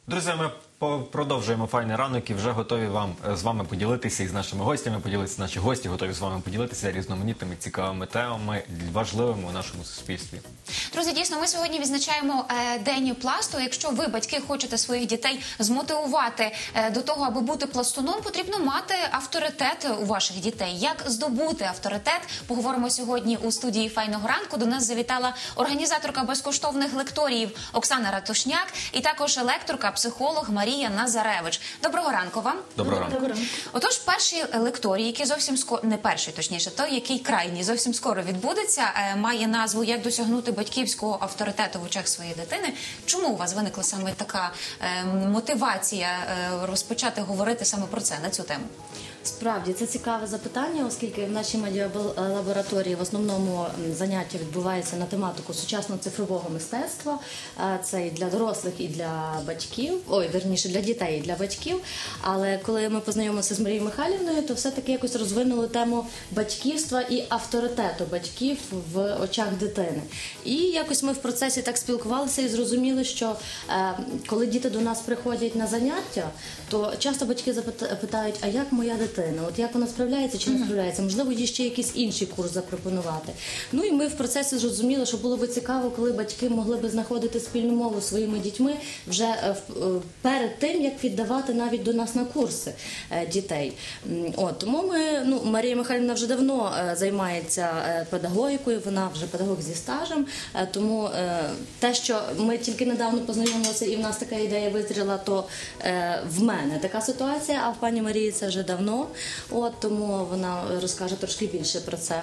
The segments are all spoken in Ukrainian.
Друзі, ми продовжуємо «Файний ранок» і вже готові з вами поділитися і з нашими гостями поділитися. Наші гості готові з вами поділитися різноманітними цікавими темами, важливими у нашому суспільстві. Друзі, дійсно, ми сьогодні відзначаємо День пласту. Якщо ви, батьки, хочете своїх дітей змотивувати до того, аби бути пластуном, потрібно мати авторитет у ваших дітей. Як здобути авторитет? Поговоримо сьогодні у студії «Файного ранку». До нас завітала організаторка безкоштовних лекторіїв Оксана Ратушняк і також лекторка, психолог Марія Назаревич. Доброго ранку вам. Доброго ранку. Отож, перший лекторій, який зовсім скоро, не перший, точніше, той, який крайній, зовсім скоро відбудеться, має назву «Як досягнути батьківського авторитету в очах своєї дитини». Чому у вас виникла саме така мотивація розпочати говорити саме про це, на цю тему? Справді, це цікаве запитання, оскільки в нашій медіалабораторії в основному заняття відбувається на тематику сучасного цифрового мистецтва. Це і для дорослих, і для батьків, верніше, для дітей і для батьків. Але коли ми познайомилися з Марією Михайлівною, то все-таки якось розвинули тему батьківства і авторитету батьків в очах дитини. І якось ми в процесі так спілкувалися і зрозуміли, що коли діти до нас приходять на заняття, то часто батьки питають, а як моя дитина? От як вона справляється чи не справляється? Можливо, їй ще якийсь інший курс запропонувати. Ну і ми в процесі зрозуміли, що було би цікаво, коли батьки могли би знаходити спільну мову зі своїми дітьми вже перед тим, як віддавати навіть до нас на курси дітей. Тому Марія Михайлівна вже давно займається педагогікою, вона вже педагог зі стажем, тому те, що ми тільки недавно познайомилися і в нас така ідея визріла, то в мене така ситуація, а в пані Марії це вже давно. Тому вона розкаже трошки більше про це.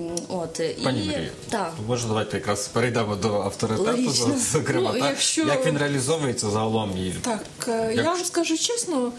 Пані Марія, може давайте якраз перейдемо до авторитету, зокрема, як він реалізовується загалом? Так, я вам скажу чесно,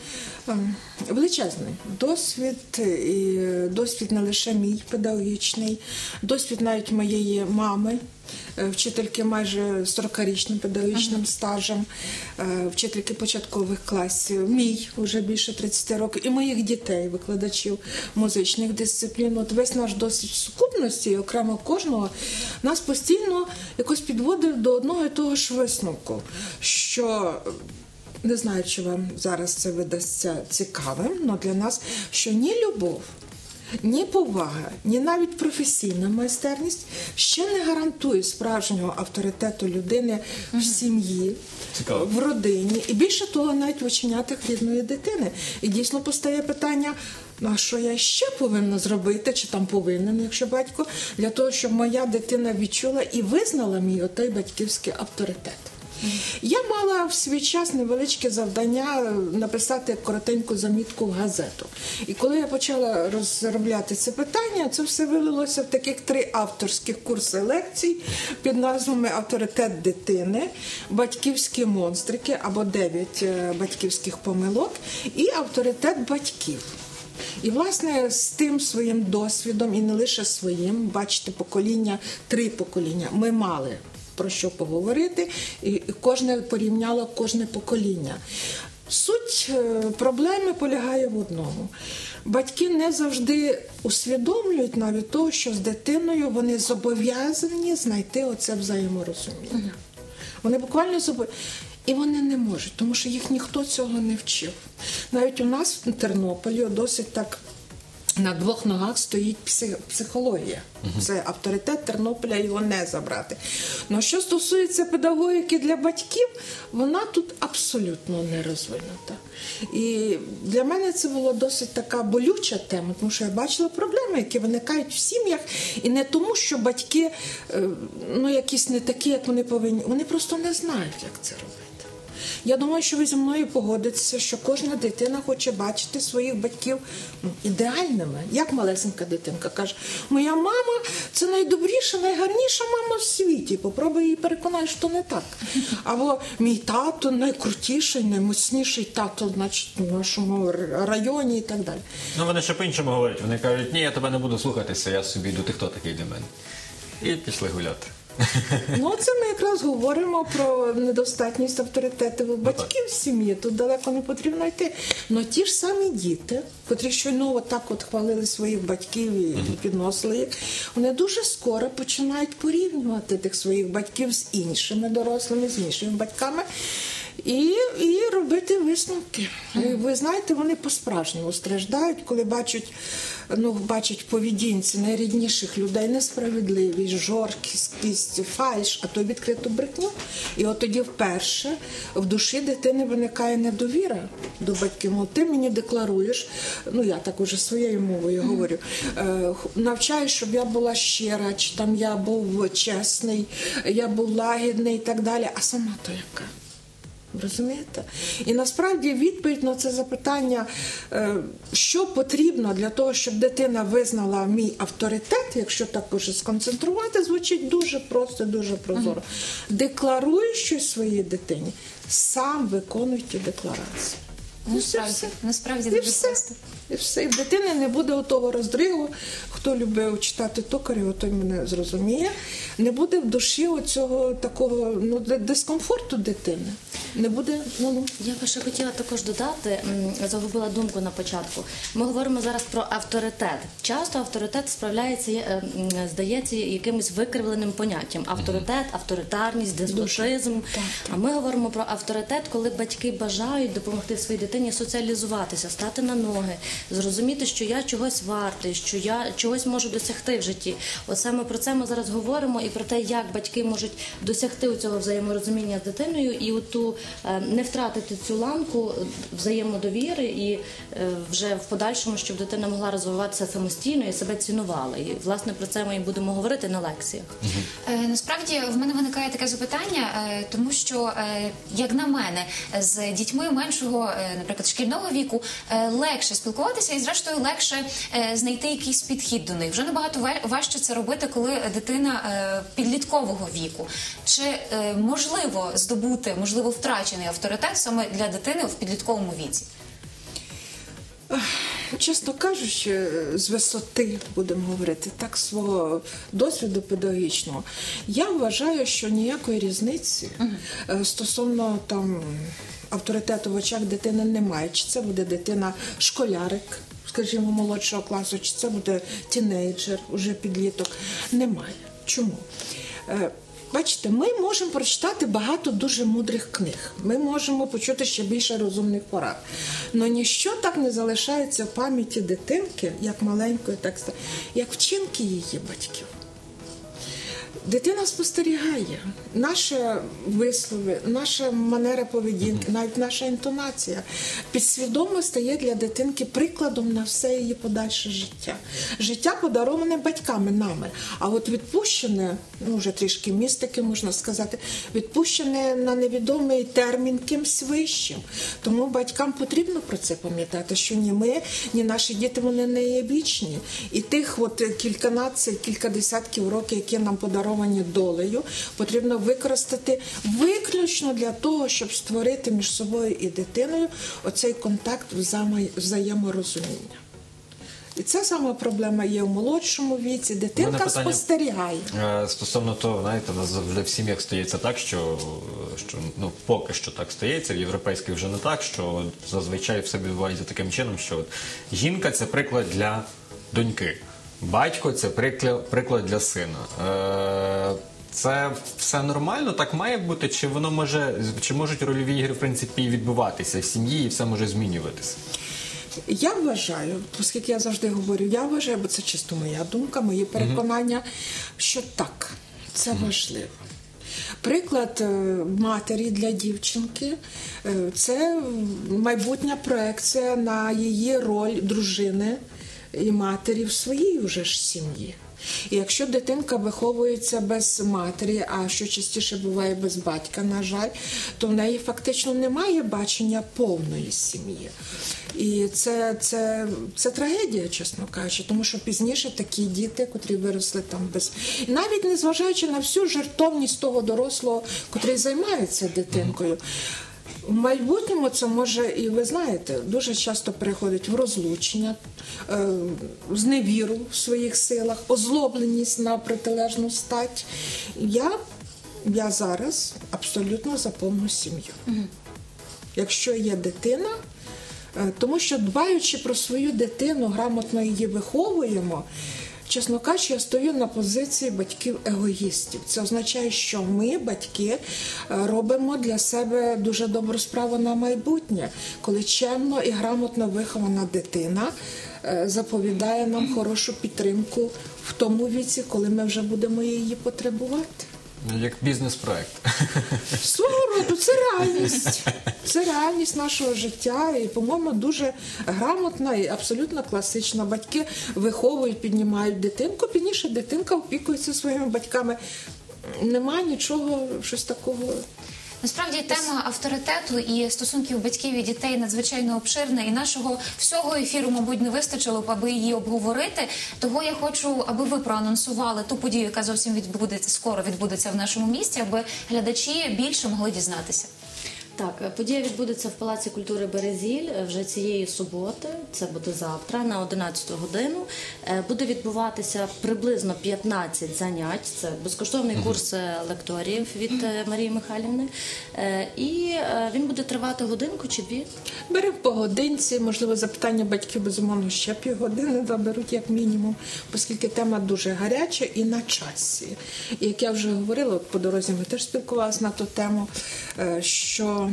величезний досвід, і досвід не лише мій педагогічний, досвід навіть моєї мами, вчительки майже 40-річним педагогічним стажем, вчительки початкових класів, мій вже більше 30 років, і моїх дітей, викладачів музичних дисциплін. От весь наш досвід сукупності, окремо кожного, нас постійно якось підводив до одного і того ж висновку, що... Не знаю, чи вам зараз це видасться цікавим, але для нас, що ні любов, ні повага, ні навіть професійна майстерність ще не гарантує справжнього авторитету людини в сім'ї, в родині і більше того, навіть в оченятах рідної дитини. І дійсно постає питання, а що я ще повинна зробити, чи там повинен, якщо батько, для того, щоб моя дитина відчула і визнала мій отой батьківський авторитет. Я мала в свій час невеличке завдання написати коротеньку замітку в газету. І коли я почала розробляти це питання, це все вилилося в таких 3 авторських курси лекцій під назвами «Авторитет дитини», «Батьківські монстрики» або 9 батьківських помилок і «Авторитет батьків». І, власне, з тим своїм досвідом, і не лише своїм, бачите, покоління, 3 покоління, ми мали про що поговорити, і кожне порівняло кожне покоління. Суть проблеми полягає в одному. Батьки не завжди усвідомлюють навіть того, що з дитиною вони зобов'язані знайти оце взаєморозуміння. Вони буквально зобов'язані. І вони не можуть, тому що їх ніхто цього не вчив. Навіть у нас в Тернополі досить так на 2 ногах стоїть психологія. Це авторитет Тернополя, його не забрати. Но що стосується педагогіки для батьків, вона тут абсолютно не розвинута. І для мене це була досить така болюча тема, тому що я бачила проблеми, які виникають в сім'ях, і не тому, що батьки якісь не такі, як вони повинні. Вони просто не знають, як це робити. Я думаю, що ви зі мною погодитеся, що кожна дитина хоче бачити своїх батьків ідеальними. Як малесенька дитинка каже, моя мама – це найдобріша, найгарніша мама в світі. Попробуй її переконати, що не так. Або мій тато – найкрутіший, наймоцніший тато, значить, в нашому районі і так далі. Вони ще по-іншому говорять. Вони кажуть, ні, я тебе не буду слухатися, я собі йду, ти хто такий для мене? І пішли гуляти. Це ми якраз говоримо про недостатність авторитетів батьків в сім'ї. Тут далеко не потрібно йти. Но ті ж самі діти, котрі щойно отак хвалили своїх батьків і підносили їх, вони дуже скоро починають порівнювати тих своїх батьків з іншими дорослими, з іншими батьками. і робити висновки. Ви знаєте, вони по-справжньому страждають, коли бачать в поведінці найрідніших людей несправедливість, жорсткість, фальш, а то відкриту брехню. І от тоді вперше в душі дитини виникає недовіра до батьків. Ти мені декларуєш, я так уже своєю мовою говорю, навчаєш, щоб я була щира, чи там я був чесний, я був лагідний і так далі, а сама то яка? Розумієте? І насправді відповідь на це запитання, що потрібно для того, щоб дитина визнала мій авторитет, якщо так уже сконцентрувати, звучить дуже просто, дуже прозоро. Декларуй щось своїй дитині, сам виконуй ті декларації. Насправді дуже просто. І все. І в дитини не буде того роздригу. Хто любив читати Токарєва, той мене зрозуміє. Не буде в душі оцього такого дискомфорту дитини. Не буде, Я би ще хотіла також додати, загубила думку на початку. Ми говоримо зараз про авторитет. Часто авторитет здається якимось викривленим поняттям. Авторитет, авторитарність, деспотизм. А ми говоримо про авторитет, коли батьки бажають допомогти своїй дитині соціалізуватися, стати на ноги, зрозуміти, що я чогось вартий, що я чогось можу досягти в житті. От саме про це ми зараз говоримо і про те, як батьки можуть досягти цього взаєморозуміння з дитиною і не втратити цю ланку взаємодовіри і вже в подальшому, щоб дитина могла розвиватися самостійно і себе цінувала. І, власне, про це ми і будемо говорити на лекціях. Насправді, в мене виникає таке запитання, тому що, як на мене, з дітьми меншого, наприклад, шкільного віку, легше спілкуватися і, зрештою, легше знайти якийсь підхід до них. Вже набагато важче це робити, коли дитина підліткового віку. Чи можливо здобути, можливо, втрачений авторитет саме для дитини в підлітковому віці? Чесно кажучи, з висоти, будемо говорити, так, свого досвіду педагогічного, я вважаю, що ніякої різниці стосовно авторитету в очах дитини немає. Чи це буде дитина-школярик, скажімо, молодшого класу, чи це буде тінейджер, уже підліток. Немає. Чому? Бачите, ми можемо прочитати багато дуже мудрих книг. Ми можемо почути ще більше розумних порад. Але ніщо так не залишається в пам'яті дитинки, як маленької, як вчинки її батьків. Дитина спостерігає наші вислови, наша манера поведінки, навіть наша інтонація підсвідомо стає для дитинки прикладом на все її подальше життя. Життя подароване батьками, нами, а от відпущене, вже трішки містики можна сказати, відпущене на невідомий термін кимсь вищим. Тому батькам потрібно про це пам'ятати, що ні ми, ні наші діти, вони не є вічні. І тих кілька десятків років, які нам подаровані долею, потрібно використати виключно для того, щоб створити між собою і дитиною оцей контакт взаєморозуміння. І це саме проблема є у молодшому віці. Дитинка спостерігає. Стосовно того, знаєте, у нас завжди в сім'ях стається так, що поки що так стається, в європейських вже не так, що зазвичай все відбувається таким чином, що жінка – це приклад для доньки. Батько – це приклад для сина. Це все нормально, так має бути? Чи можуть рольові ігри, в принципі, відбуватися в сім'ї і все може змінюватися? Я вважаю, оскільки я завжди говорю, бо це чисто моя думка, мої переконання, що так, це важливо. Приклад матері для дівчинки – це майбутня проекція на її роль дружини і матері в своїй вже ж сім'ї. І якщо дитинка виховується без матері, а що частіше буває без батька, на жаль, то в неї фактично немає бачення повної сім'ї. І це трагедія, чесно кажучи, тому що пізніше такі діти, котрі виросли там без... І навіть незважаючи на всю жертовність того дорослого, котрий займається дитинкою, в майбутньому це може, і ви знаєте, дуже часто переходить в розлучення, зневіру в своїх силах, озлобленість на протилежну стать. Я зараз абсолютно за повну сім'ю. Якщо є дитина, тому що дбаючи про свою дитину, грамотно її виховуємо, чесно кажучи, я стою на позиції батьків-егоїстів. Це означає, що ми, батьки, робимо для себе дуже добру справу на майбутнє, коли чемно і грамотно вихована дитина заповідає нам хорошу підтримку в тому віці, коли ми вже будемо її потребувати. Як бізнес-проект. Свого роду, це реальність. Це реальність нашого життя і, по-моєму, дуже грамотна і абсолютно класична. Батьки виховують, піднімають дитинку, пізніше дитинка опікується своїми батьками. Нема нічого, щось такого. Насправді тема авторитету і стосунків батьків і дітей надзвичайно обширна, і нашого всього ефіру, мабуть, не вистачило б, аби її обговорити. Того я хочу, аби ви проанонсували ту подію, яка зовсім скоро відбудеться в нашому місті, аби глядачі більше могли дізнатися. Так, подія відбудеться в Палаці культури «Березіль» вже цієї суботи, це буде завтра, на 11 годину. Буде відбуватися приблизно 15 занять, це безкоштовний курс лекторів від Марії Михайлівни. І він буде тривати годинку чи дві. Беремо по годинці, можливо, запитання батьків, безумовно, ще півгодини заберуть, як мінімум, оскільки тема дуже гаряча і на часі. І як я вже говорила, от по дорозі ми теж спілкувалися на ту тему, що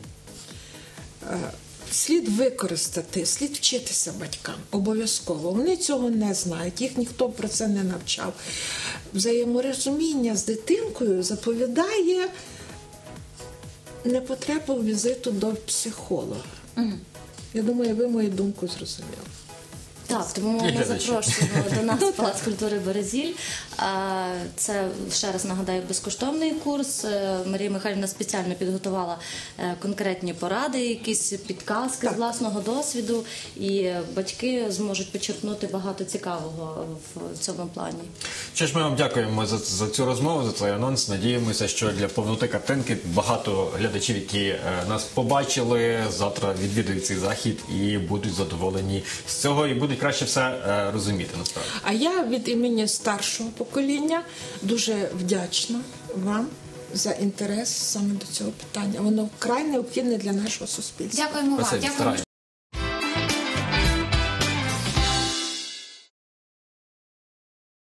слід використати, слід вчитися батькам, обов'язково. Вони цього не знають, їх ніхто про це не навчав. Взаєморозуміння з дитинкою заповідає непотребу візиту до психолога. Я думаю, ви мою думку зрозуміли. Так, тому ми запрошуємо до нас в Палац культури «Березіль». Це, ще раз нагадаю, безкоштовний курс. Марія Михайлівна спеціально підготувала конкретні поради, якісь підказки з власного досвіду, і батьки зможуть почерпнути багато цікавого в цьому плані. Що ж, ми вам дякуємо за цю розмову, за цей анонс. Надіємося, що для повноти картинки багато глядачів, які нас побачили, завтра відвідують цей захід і будуть задоволені з цього, і будуть краще все розуміти, насправді. А я від імені старшого покоління дуже вдячна вам за інтерес саме до цього питання. Воно вкрай необхідне для нашого суспільства. Дякуємо вам. Спасибі, Дякуємо,